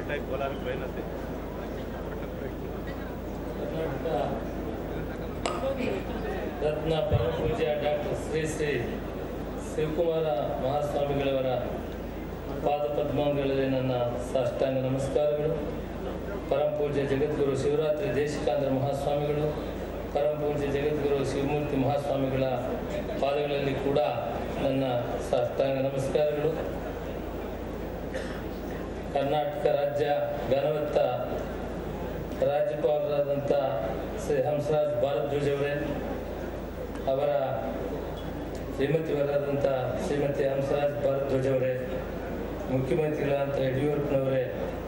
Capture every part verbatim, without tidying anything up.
ರತ್ನ ಪರಮ ಪೂಜ್ಯ ಡಾಕ್ಟರ್ ಶ್ರೀ ಶ್ರೀ ಶಿವಕುಮಾರ ಮಹಾಸ್ವಾಮಿಗಳವರ ಪಾದ ಪದ್ಮಗಳಲ್ಲಿ ನನ್ನ ಸಾಷ್ಟಾಂಗ ನಮಸ್ಕಾರಗಳು. ಪರಮ ಪೂಜ್ಯ ಜಗದ್ಗುರು ಶಿವರಾತ್ರಿ ದೇಶಿಕಾಂದ್ರ ಮಹಾಸ್ವಾಮಿಗಳು, ಪರಮ ಪೂಜ್ಯ ಜಗದ್ಗುರು ಶಿವಮೂರ್ತಿ ಮಹಾಸ್ವಾಮಿಗಳ ಪಾದಗಳಲ್ಲಿ ಕೂಡ ನನ್ನ ಸಾಷ್ಟಾಂಗ ನಮಸ್ಕಾರಗಳು. ಕರ್ನಾಟಕ ರಾಜ್ಯ ಘನವತ್ತ ರಾಜ್ಯಪಾಲರಾದಂಥ ಶ್ರೀ ಹಂಸರಾಜ್ ಭಾರದ್ವಾಜ್ ಅವರೇ, ಅವರ ಶ್ರೀಮತಿಯವರಾದಂಥ ಶ್ರೀಮತಿ ಹಂಸರಾಜ್ ಭಾರದ್ವಾಜ್ ಅವರೇ, ಮುಖ್ಯಮಂತ್ರಿಗಳಾದಂಥ ಯಡಿಯೂರಪ್ಪನವರೇ,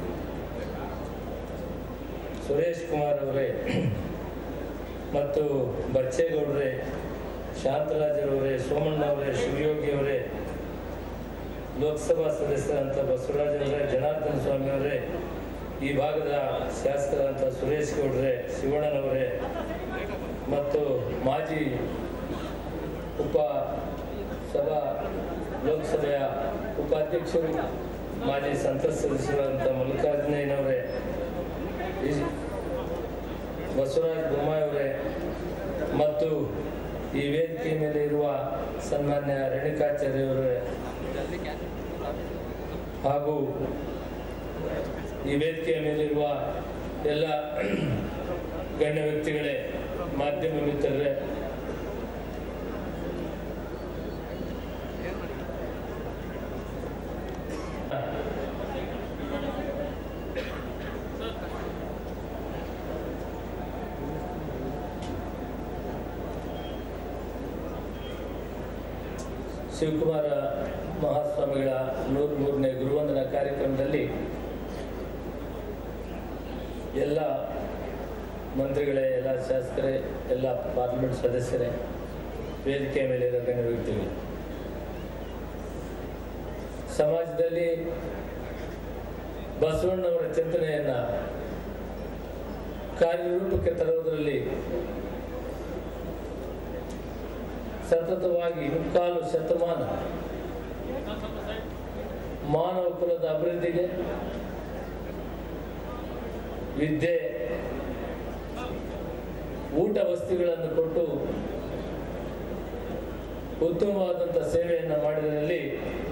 ಸುರೇಶ್ ಕುಮಾರ್ ಅವರೇ ಮತ್ತು ಬಚ್ಚೇಗೌಡರೇ, ಶಾಂತರಾಜರವರೇ, ಸೋಮಣ್ಣವರೇ, ಶಿವಯೋಗಿ ಅವರೇ, ಲೋಕಸಭಾ ಸದಸ್ಯರಂಥ ಬಸವರಾಜನವರೇ, ಜನಾರ್ದನ ಸ್ವಾಮಿಯವರೇ, ಈ ಭಾಗದ ಶಾಸಕರಾದಂಥ ಸುರೇಶ್ ಗೌಡ್ರೆ, ಶಿವಣ್ಣನವರೇ ಮತ್ತು ಮಾಜಿ ಉಪ ಸಭಾ ಲೋಕಸಭೆಯ ಉಪಾಧ್ಯಕ್ಷರು, ಮಾಜಿ ಸಂಸತ್ ಸದಸ್ಯರಾದಂಥ ಮಲ್ಲಿಕಾರ್ಜುನಯ್ಯನವರೇ, ಬಸವರಾಜ ಬೊಮ್ಮಾಯಿಯವರೇ ಮತ್ತು ಈ ವೇದಿಕೆ ಮೇಲೆ ಇರುವ ಸನ್ಮಾನ್ಯ ರೇಣುಕಾಚಾರ್ಯವರೇ ಹಾಗೂ ಈ ವೇದಿಕೆಯ ಮೇಲಿರುವ ಎಲ್ಲ ಗಣ್ಯ ವ್ಯಕ್ತಿಗಳೇ, ಮಾಧ್ಯಮ ಮಿತ್ರರೇ, ಶಿವಕುಮಾರ ಮಹಾಸ್ವಾಮಿಗಳ ನೂರ ಮೂರನೇ ಗುರುವಂದನಾ ಕಾರ್ಯಕ್ರಮದಲ್ಲಿ ಎಲ್ಲ ಮಂತ್ರಿಗಳೇ, ಎಲ್ಲ ಶಾಸಕರೇ, ಎಲ್ಲ ಪಾರ್ಲಿಮೆಂಟ್ ಸದಸ್ಯರೇ, ವೇದಿಕೆಯ ಮೇಲೆ ಇರೋ ಗಣ್ಯ ವ್ಯಕ್ತಿಗಳು, ಸಮಾಜದಲ್ಲಿ ಬಸವಣ್ಣವರ ಚಿಂತನೆಯನ್ನು ಕಾರ್ಯರೂಪಕ್ಕೆ ತರುವುದರಲ್ಲಿ ಸತತವಾಗಿ ಮುಕ್ಕಾಲು ಶತಮಾನ ಮಾನವ ಕುಲದ ಅಭಿವೃದ್ಧಿಗೆ ವಿದ್ಯೆ, ಊಟ ವಸ್ತುಗಳನ್ನು ಕೊಟ್ಟು ಉತ್ತಮವಾದಂಥ ಸೇವೆಯನ್ನು ಮಾಡಿದರಲ್ಲಿ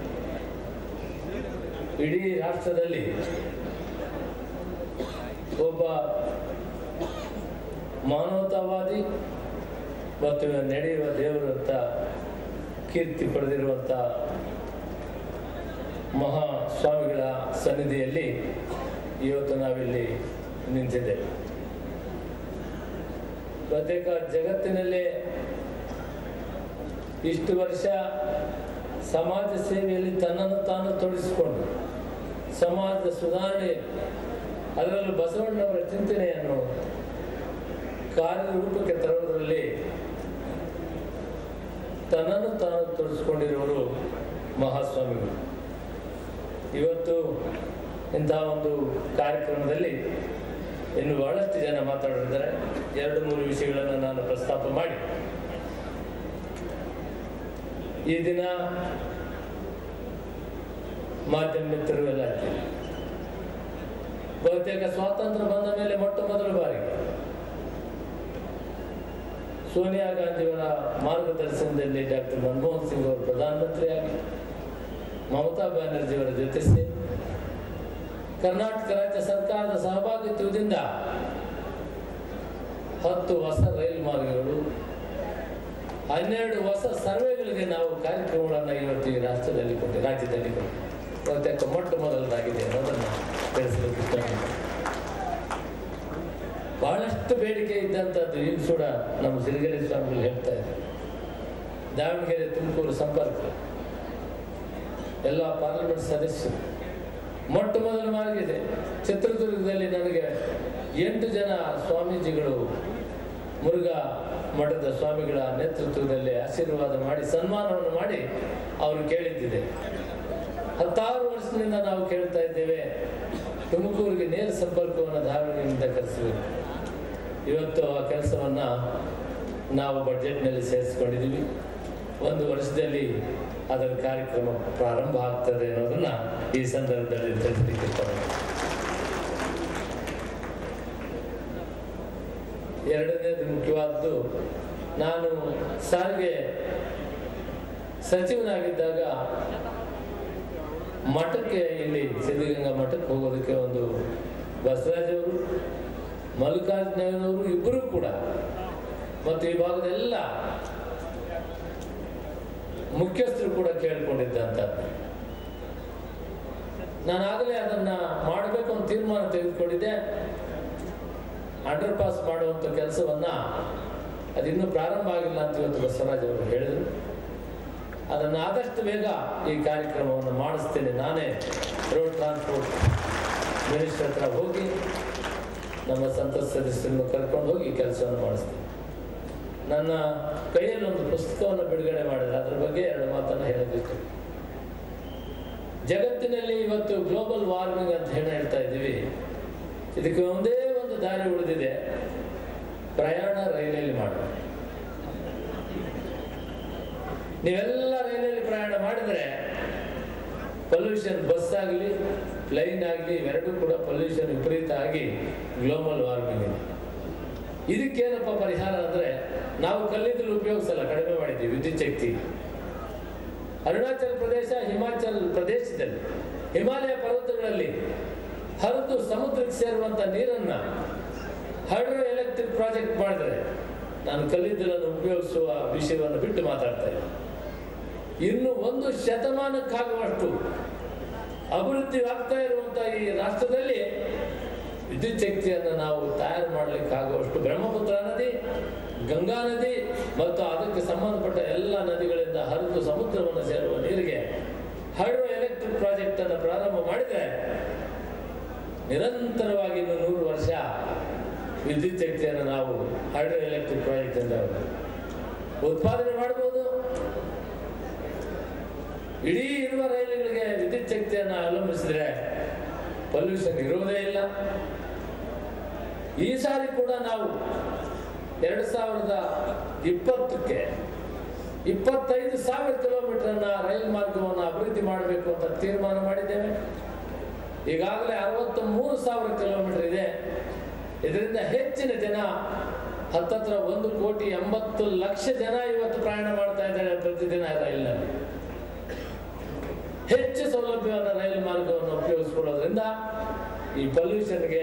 ಇಡೀ ರಾಷ್ಟ್ರದಲ್ಲಿ ಒಬ್ಬ ಮಾನವತಾವಾದಿ ಮತ್ತು ನಡೆಯುವ ದೇವರು ಅಂತ ಕೀರ್ತಿ ಪಡೆದಿರುವಂಥ ಮಹಾ ಸ್ವಾಮಿಗಳ ಸನ್ನಿಧಿಯಲ್ಲಿ ಇವತ್ತು ನಾವಿಲ್ಲಿ ನಿಂತಿದ್ದೇವೆ. ಪ್ರತ್ಯೇಕ ಜಗತ್ತಿನಲ್ಲೇ ಇಷ್ಟು ವರ್ಷ ಸಮಾಜ ಸೇವೆಯಲ್ಲಿ ತನ್ನನ್ನು ತಾನು ತೊಡಗಿಸಿಕೊಂಡು ಸಮಾಜದ ಸುಧಾರಣೆ, ಅದರಲ್ಲೂ ಬಸವಣ್ಣವರ ಚಿಂತನೆಯನ್ನು ಕಾರ್ಯರೂಪಕ್ಕೆ ತರುವುದರಲ್ಲಿ ತನ್ನನ್ನು ತಾನು ತೊಡಗಿಸಿಕೊಂಡಿರುವರು ಮಹಾಸ್ವಾಮಿಗಳು. ಇವತ್ತು ಇಂತಹ ಒಂದು ಕಾರ್ಯಕ್ರಮದಲ್ಲಿ ಇನ್ನು ಬಹಳಷ್ಟು ಜನ ಮಾತಾಡಿದ್ದಾರೆ. ಎರಡು ಮೂರು ವಿಷಯಗಳನ್ನು ನಾನು ಪ್ರಸ್ತಾಪ ಮಾಡಿ, ಈ ದಿನ ಮಾಧ್ಯಮ ಮಿತ್ರರು ಎಲ್ಲ ಇರ್ತೀವಿ. ಬಹುತೇಕ ಸ್ವಾತಂತ್ರ್ಯ ಬಂದ ಮೇಲೆ ಮೊಟ್ಟ ಮೊದಲ ಬಾರಿಗೆ ಸೋನಿಯಾ ಗಾಂಧಿಯವರ ಮಾರ್ಗದರ್ಶನದಲ್ಲಿ ಡಾಕ್ಟರ್ ಮನಮೋಹನ್ ಸಿಂಗ್ ಅವರು ಪ್ರಧಾನಮಂತ್ರಿಯಾಗಿ, ಮಮತಾ ಬ್ಯಾನರ್ಜಿಯವರ ಜೊತೆ ಸೇರಿ ಕರ್ನಾಟಕ ರಾಜ್ಯ ಸರ್ಕಾರದ ಸಹಭಾಗಿತ್ವದಿಂದ ಹತ್ತು ಹೊಸ ರೈಲು ಮಾರ್ಗಗಳು, ಹನ್ನೆರಡು ಹೊಸ ಸರ್ವೆಗಳಿಗೆ ನಾವು ಕಾರ್ಯಕ್ರಮಗಳನ್ನು ಇವತ್ತು ಈ ರಾಷ್ಟ್ರದಲ್ಲಿ ಕೊಟ್ಟು ರಾಜ್ಯದಲ್ಲಿ ಕೊಟ್ಟು ಬಹುತೇಕ ಮೊಟ್ಟ ಮೊದಲದಾಗಿದೆ ಅನ್ನೋದನ್ನು ತಿಳಿಸಲಿಕ್ಕೆ ಇಷ್ಟಪಡ್ತೀನಿ. ಬಹಳಷ್ಟು ಬೇಡಿಕೆ ಇದ್ದಂಥದ್ದು ಈಗ ಕೂಡ ನಮ್ಮ ಸಿರಿಗೆರೆ ಸ್ವಾಮಿಗಳು ಹೇಳ್ತಾ ಇದ್ದಾರೆ. ದಾವಣಗೆರೆ ತುಮಕೂರು ಸಂಪರ್ಕ ಎಲ್ಲ ಪಾರ್ಲಿಮೆಂಟ್ ಸದಸ್ಯರು ಮೊಟ್ಟ ಮೊದಲ ಮಾರ್ಗಿದೆ. ಚಿತ್ರದುರ್ಗದಲ್ಲಿ ನನಗೆ ಎಂಟು ಜನ ಸ್ವಾಮೀಜಿಗಳು ಮುರುಘಾ ಮಠದ ಸ್ವಾಮಿಗಳ ನೇತೃತ್ವದಲ್ಲಿ ಆಶೀರ್ವಾದ ಮಾಡಿ ಸನ್ಮಾನವನ್ನು ಮಾಡಿ ಅವರು ಕೇಳಿದ್ದಿದೆ. ಹತ್ತಾರು ವರ್ಷದಿಂದ ನಾವು ಕೇಳ್ತಾ ಇದ್ದೇವೆ, ತುಮಕೂರಿಗೆ ನೇರ ಸಂಪರ್ಕವನ್ನು ದಾವಣಗೆರೆಯಿಂದ ಕರೆಸಬೇಕು. ಇವತ್ತು ಆ ಕೆಲಸವನ್ನು ನಾವು ಬಡ್ಜೆಟ್ನಲ್ಲಿ ಸೇರಿಸ್ಕೊಂಡಿದ್ದೀವಿ. ಒಂದು ವರ್ಷದಲ್ಲಿ ಅದರ ಕಾರ್ಯಕ್ರಮ ಪ್ರಾರಂಭ ಆಗ್ತದೆ ಅನ್ನೋದನ್ನು ಈ ಸಂದರ್ಭದಲ್ಲಿ ತಿಳಿಸಲಿಕ್ಕೆ ಇಷ್ಟಪಡ್ತೀನಿ. ಎರಡನೇದು ಮುಖ್ಯವಾದ್ದು, ನಾನು ಸಾರಿಗೆ ಸಚಿವನಾಗಿದ್ದಾಗ ಮಠಕ್ಕೆ, ಇಲ್ಲಿ ಸಿದ್ಧಗಂಗಾ ಮಠಕ್ಕೆ ಹೋಗೋದಕ್ಕೆ ಒಂದು ಬಸವರಾಜ್ ಅವರು, ಮಲ್ಲಿಕಾರ್ಜುನವರು ಇಬ್ಬರು ಕೂಡ ಮತ್ತು ಈ ಭಾಗದೆಲ್ಲ ಮುಖ್ಯಸ್ಥರು ಕೂಡ ಕೇಳಿಕೊಂಡಿದ್ದಂಥದ್ದು. ನಾನಾಗಲೇ ಅದನ್ನು ಮಾಡಬೇಕು ಅಂತ ತೀರ್ಮಾನ ತೆಗೆದುಕೊಂಡಿದ್ದೆ. ಅಂಡರ್ ಪಾಸ್ ಮಾಡುವಂಥ ಕೆಲಸವನ್ನು ಅದಿನ್ನೂ ಪ್ರಾರಂಭ ಆಗಿಲ್ಲ ಅಂತ ಇವತ್ತು ಬಸವರಾಜ್ ಅವರು ಹೇಳಿದರು. ಅದನ್ನು ಆದಷ್ಟು ಬೇಗ ಈ ಕಾರ್ಯಕ್ರಮವನ್ನು ಮಾಡಿಸ್ತೇನೆ. ನಾನೇ ರೋಡ್ ಟ್ರಾನ್ಸ್ಪೋರ್ಟ್ ಮಿನಿಸ್ಟರ್ ಹತ್ರ ಹೋಗಿ ನಮ್ಮ ಸಂಸತ್ ಸದಸ್ಯರನ್ನು ಕರ್ಕೊಂಡು ಹೋಗಿ ಕೆಲಸವನ್ನು ಮಾಡಿಸ್ತೀನಿ. ನನ್ನ ಕೈಯಲ್ಲಿ ಒಂದು ಪುಸ್ತಕವನ್ನು ಬಿಡುಗಡೆ ಮಾಡಿದ್ರೆ ಅದರ ಬಗ್ಗೆ ಎರಡು ಮಾತನ್ನು ಹೇಳಬೇಕು. ಜಗತ್ತಿನಲ್ಲಿ ಇವತ್ತು ಗ್ಲೋಬಲ್ ವಾರ್ಮಿಂಗ್ ಅಂತ ಹೇಳಿ ಹೇಳ್ತಾ ಇದ್ದೀವಿ. ಇದಕ್ಕೆ ಒಂದೇ ಒಂದು ದಾರಿ ಉಳಿದಿದೆ, ಪ್ರಯಾಣ ರೈಲಲ್ಲಿ ಮಾಡೋದು. ನೀವೆಲ್ಲ ರೈಲಲ್ಲಿ ಪ್ರಯಾಣ ಮಾಡಿದರೆ ಪೊಲ್ಯೂಷನ್, ಬಸ್ ಆಗಲಿ ಪ್ಲೈನ್ ಆಗಲಿ ಇವೆರಡೂ ಕೂಡ ಪೊಲ್ಯೂಷನ್ ವಿಪರೀತ ಆಗಿ ಗ್ಲೋಬಲ್ ವಾರ್ಮಿಂಗ್ ಇದೆ. ಇದಕ್ಕೇನಪ್ಪ ಪರಿಹಾರ ಅಂದರೆ, ನಾವು ಕಲ್ಲಿದ್ದಲು ಉಪಯೋಗಿಸಲ್ಲ, ಕಡಿಮೆ ಮಾಡಿದ್ದೀವಿ ವಿದ್ಯುತ್ ಶಕ್ತಿ. ಅರುಣಾಚಲ ಪ್ರದೇಶ, ಹಿಮಾಚಲ ಪ್ರದೇಶದಲ್ಲಿ ಹಿಮಾಲಯ ಪರ್ವತಗಳಲ್ಲಿ ಹರಿದು ಸಮುದ್ರಕ್ಕೆ ಸೇರುವಂಥ ನೀರನ್ನು ಹೈಡ್ರೋ ಎಲೆಕ್ಟ್ರಿಕ್ ಪ್ರಾಜೆಕ್ಟ್ ಮಾಡಿದರೆ, ನಾನು ಕಲ್ಲಿದ್ದಲನ್ನು ಉಪಯೋಗಿಸುವ ವಿಷಯವನ್ನು ಬಿಟ್ಟು ಮಾತಾಡ್ತಾ ಇದ್ದೆ. ಇನ್ನು ಒಂದು ಶತಮಾನಕ್ಕಾಗುವಷ್ಟು ಅಭಿವೃದ್ಧಿ ಆಗ್ತಾ ಇರುವಂಥ ಈ ರಾಷ್ಟ್ರದಲ್ಲಿ ವಿದ್ಯುತ್ ಶಕ್ತಿಯನ್ನು ನಾವು ತಯಾರು ಮಾಡಲಿಕ್ಕಾಗುವಷ್ಟು ಬ್ರಹ್ಮಪುತ್ರ ನದಿ, ಗಂಗಾ ನದಿ ಮತ್ತು ಅದಕ್ಕೆ ಸಂಬಂಧಪಟ್ಟ ಎಲ್ಲ ನದಿಗಳಿಂದ ಹರಿದು ಸಮುದ್ರವನ್ನು ಸೇರುವ ನೀರಿಗೆ ಹೈಡ್ರೋ ಎಲೆಕ್ಟ್ರಿಕ್ ಪ್ರಾಜೆಕ್ಟ್ ಅನ್ನು ಪ್ರಾರಂಭ ಮಾಡಿದರೆ ನಿರಂತರವಾಗಿ ಇನ್ನು ನೂರು ವರ್ಷ ವಿದ್ಯುತ್ ಶಕ್ತಿಯನ್ನು ನಾವು ಹೈಡ್ರೋ ಎಲೆಕ್ಟ್ರಿಕ್ ಪ್ರಾಜೆಕ್ಟ್ ಇಂದ ಉತ್ಪಾದನೆ ಮಾಡಬಹುದು. ಇಡೀ ಇರುವ ರೈಲುಗಳಿಗೆ ವಿದ್ಯುತ್ ಶಕ್ತಿಯನ್ನು ಅವಲಂಬಿಸಿದ್ರೆ ಪೊಲ್ಯೂಷನ್ ಇರುವುದೇ ಇಲ್ಲ. ಈ ಸಾರಿ ಕೂಡ ನಾವು ಎರಡು ಸಾವಿರದ ಇಪ್ಪತ್ತಕ್ಕೆ ಇಪ್ಪತ್ತೈದು ಸಾವಿರ ಕಿಲೋಮೀಟರ್ನ ರೈಲು ಮಾರ್ಗವನ್ನು ಅಭಿವೃದ್ಧಿ ಮಾಡಬೇಕು ಅಂತ ತೀರ್ಮಾನ ಮಾಡಿದ್ದೇವೆ. ಈಗಾಗಲೇ ಅರವತ್ತ ಮೂರು ಸಾವಿರ ಕಿಲೋಮೀಟರ್ ಇದೆ. ಇದರಿಂದ ಹೆಚ್ಚಿನ ಜನ, ಹತ್ತತ್ರ ಒಂದು ಕೋಟಿ ಎಂಬತ್ತು ಲಕ್ಷ ಜನ ಇವತ್ತು ಪ್ರಯಾಣ ಮಾಡ್ತಾ ಇದ್ದಾರೆ ಪ್ರತಿದಿನ ರೈಲಿನಲ್ಲಿ. ಹೆಚ್ಚು ಸೌಲಭ್ಯವಾದ ರೈಲು ಮಾರ್ಗವನ್ನು ಉಪಯೋಗಿಸಿಕೊಳ್ಳೋದ್ರಿಂದ ಈ ಪೊಲ್ಯೂಷನ್ಗೆ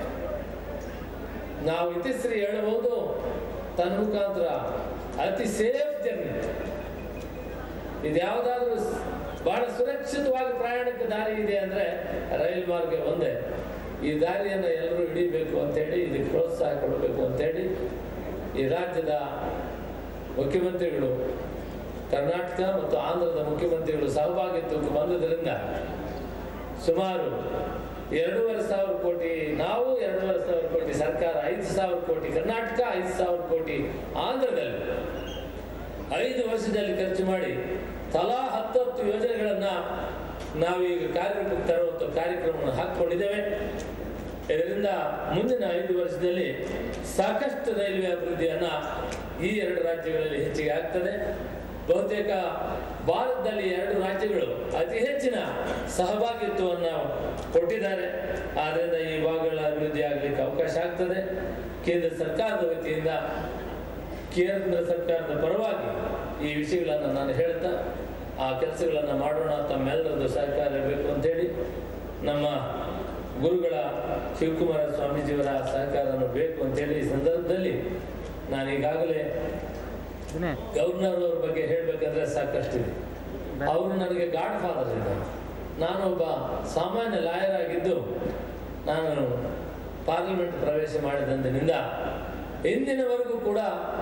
ನಾವು ಇತಿಶ್ರೀ ಹೇಳಬಹುದು. ತನ್ನ ಮುಖಾಂತರ ಅತಿ ಸೇಫ್ ಜರ್ನಿ, ಇದ್ಯಾವುದಾದ್ರೂ ಬಹಳ ಸುರಕ್ಷಿತವಾಗಿ ಪ್ರಯಾಣಕ್ಕೆ ದಾರಿ ಇದೆ ಅಂದರೆ ರೈಲು ಮಾರ್ಗ ಒಂದೇ. ಈ ದಾರಿಯನ್ನು ಎಲ್ಲರೂ ಹಿಡಿಬೇಕು ಅಂತೇಳಿ, ಇದಕ್ಕೆ ಪ್ರೋತ್ಸಾಹ ಕೊಡಬೇಕು ಅಂತೇಳಿ ಈ ರಾಜ್ಯದ ಮುಖ್ಯಮಂತ್ರಿಗಳು, ಕರ್ನಾಟಕ ಮತ್ತು ಆಂಧ್ರದ ಮುಖ್ಯಮಂತ್ರಿಗಳು ಸಹಭಾಗಿತ್ವಕ್ಕೆ ಬಂದುದರಿಂದ ಸುಮಾರು ಎರಡೂವರೆ ಸಾವಿರ ಕೋಟಿ, ನಾವು ಎರಡೂವರೆ ಸಾವಿರ ಕೋಟಿ, ಸರ್ಕಾರ ಐದು ಸಾವಿರ ಕೋಟಿ, ಕರ್ನಾಟಕ ಐದು ಸಾವಿರ ಕೋಟಿ ಆಂಧ್ರದಲ್ಲಿ ಐದು ವರ್ಷದಲ್ಲಿ ಖರ್ಚು ಮಾಡಿ ತಲಾ ಹತ್ತತ್ತು ಯೋಜನೆಗಳನ್ನು ನಾವೀಗ ಕಾರ್ಯಕ್ರಮಕ್ಕೆ ತರುವಂಥ ಕಾರ್ಯಕ್ರಮವನ್ನು ಹಾಕಿಕೊಂಡಿದ್ದೇವೆ. ಇದರಿಂದ ಮುಂದಿನ ಐದು ವರ್ಷದಲ್ಲಿ ಸಾಕಷ್ಟು ರೈಲ್ವೆ ಅಭಿವೃದ್ಧಿಯನ್ನು ಈ ಎರಡು ರಾಜ್ಯಗಳಲ್ಲಿ ಹೆಚ್ಚಿಗೆ ಆಗ್ತದೆ. ಬಹುತೇಕ ಭಾರತದಲ್ಲಿ ಎರಡು ರಾಜ್ಯಗಳು ಅತಿ ಹೆಚ್ಚಿನ ಸಹಭಾಗಿತ್ವವನ್ನು ಕೊಟ್ಟಿದ್ದಾರೆ. ಆದ್ದರಿಂದ ಈ ಭಾಗಗಳ ಅಭಿವೃದ್ಧಿ ಆಗಲಿಕ್ಕೆ ಅವಕಾಶ ಆಗ್ತದೆ. ಕೇಂದ್ರ ಸರ್ಕಾರದ ವತಿಯಿಂದ, ಕೇಂದ್ರ ಸರ್ಕಾರದ ಪರವಾಗಿ ಈ ವಿಷಯಗಳನ್ನು ನಾನು ಹೇಳ್ತಾ ಆ ಕೆಲಸಗಳನ್ನು ಮಾಡೋಣ. ತಮ್ಮೆಲ್ಲರದ್ದು ಸಹಕಾರ ಇರಬೇಕು ಅಂತೇಳಿ, ನಮ್ಮ ಗುರುಗಳ ಶಿವಕುಮಾರ ಸ್ವಾಮೀಜಿಯವರ ಸಹಕಾರವನ್ನು ಬೇಕು ಅಂತೇಳಿ ಈ ಸಂದರ್ಭದಲ್ಲಿ ನಾನು ಈಗಾಗಲೇ ಗವರ್ನರ್ ಅವ್ರ ಬಗ್ಗೆ ಹೇಳಬೇಕಂದ್ರೆ ಸಾಕಷ್ಟಿದೆ. ಅವರು ನನಗೆ ಗಾಡ್ ಫಾದರ್ ಇದ್ದಾರೆ. ನಾನು ಒಬ್ಬ ಸಾಮಾನ್ಯ ಲಾಯರ್ ಆಗಿದ್ದು ನಾನು ಪಾರ್ಲಿಮೆಂಟ್ ಪ್ರವೇಶ ಮಾಡಿದಂದಿನಿಂದ ಇಂದಿನವರೆಗೂ ಕೂಡ,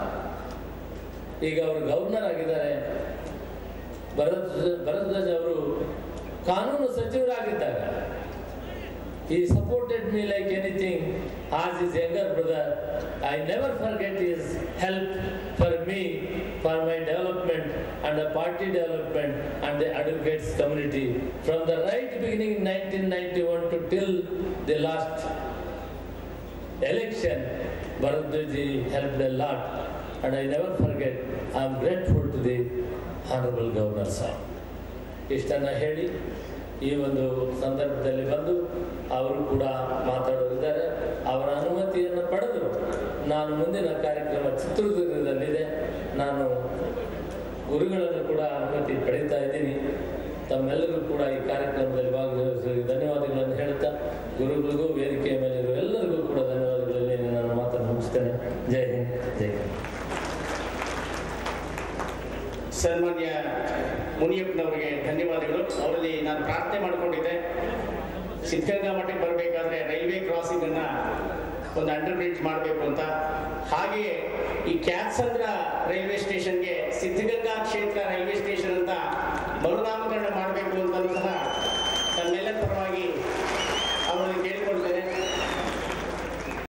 ಈಗ ಅವರು ಗವರ್ನರ್ ಆಗಿದ್ದಾರೆ. ಭರತ್ ಭರದ್ವಾಜ್ ಅವರು ಕಾನೂನು ಸಚಿವರಾಗಿದ್ದಾಗ he supported me like anything as his younger brother. I never forget his help for me, for my development and the party development and the advocates community from the right beginning in nineteen ninety-one to till the last election. Bharadwaj helped a lot and I never forget. I am grateful to the Honorable Governor sir. ಇಷ್ಟನ್ನು ಹೇಳಿ ಈ ಒಂದು ಸಂದರ್ಭದಲ್ಲಿ ಬಂದು ಅವರು ಕೂಡ ಮಾತಾಡೋರಿದ್ದಾರೆ. ಅವರ ಅನುಮತಿಯನ್ನು ಪಡೆದು ನಾನು ಮುಂದಿನ ಕಾರ್ಯಕ್ರಮ ಚಿತ್ರದುರ್ಗದಲ್ಲಿದೆ. ನಾನು ಗುರುಗಳನ್ನು ಕೂಡ ಅನುಮತಿ ಪಡೀತಾ ಇದ್ದೀನಿ. ತಮ್ಮೆಲ್ಲರಿಗೂ ಕೂಡ ಈ ಕಾರ್ಯಕ್ರಮದಲ್ಲಿ ಭಾಗವಹಿಸಿ ಧನ್ಯವಾದಗಳನ್ನು ಹೇಳ್ತಾ ಗುರುಗಳಿಗೂ ವೇದಿಕೆಯ ಮೇಲಿರುವ ಎಲ್ಲರಿಗೂ ಕೂಡ ಧನ್ಯವಾದಗಳಲ್ಲಿ ನಾನು ಮಾತನ್ನು ಮುಗಿಸ್ತೇನೆ. ಜೈ ಹಿಂದ್, ಜೈ ಹಿಂದ್. ಸನ್ಮಾನ್ಯ ಮುನಿಯಪ್ಪನವರಿಗೆ ಧನ್ಯವಾದಗಳು. ಅವರಲ್ಲಿ ನಾನು ಪ್ರಾರ್ಥನೆ ಮಾಡಿಕೊಂಡಿದ್ದೆ, ಸಿದ್ಧಗಂಗಾ ಮಠಕ್ಕೆ ಬರಬೇಕಾದ್ರೆ ರೈಲ್ವೆ ಕ್ರಾಸಿಂಗನ್ನು ಒಂದು ಅಂಡರ್ ಬ್ರಿಡ್ಜ್ ಮಾಡಬೇಕು ಅಂತ. ಹಾಗೆಯೇ ಈ ಕ್ಯಾತ್ಸಂದ್ರ ರೈಲ್ವೆ ಸ್ಟೇಷನ್ಗೆ ಸಿದ್ಧಗಂಗಾ ಕ್ಷೇತ್ರ ರೈಲ್ವೆ ಸ್ಟೇಷನ್ ಅಂತ ಮರುನಾಮಕರಣ ಮಾಡಬೇಕು ಅಂತ ಸಹ ತನ್ನೆಲ್ಲರ ಪರವಾಗಿ ಅವರಲ್ಲಿ ಕೇಳಿಕೊಳ್ತಾ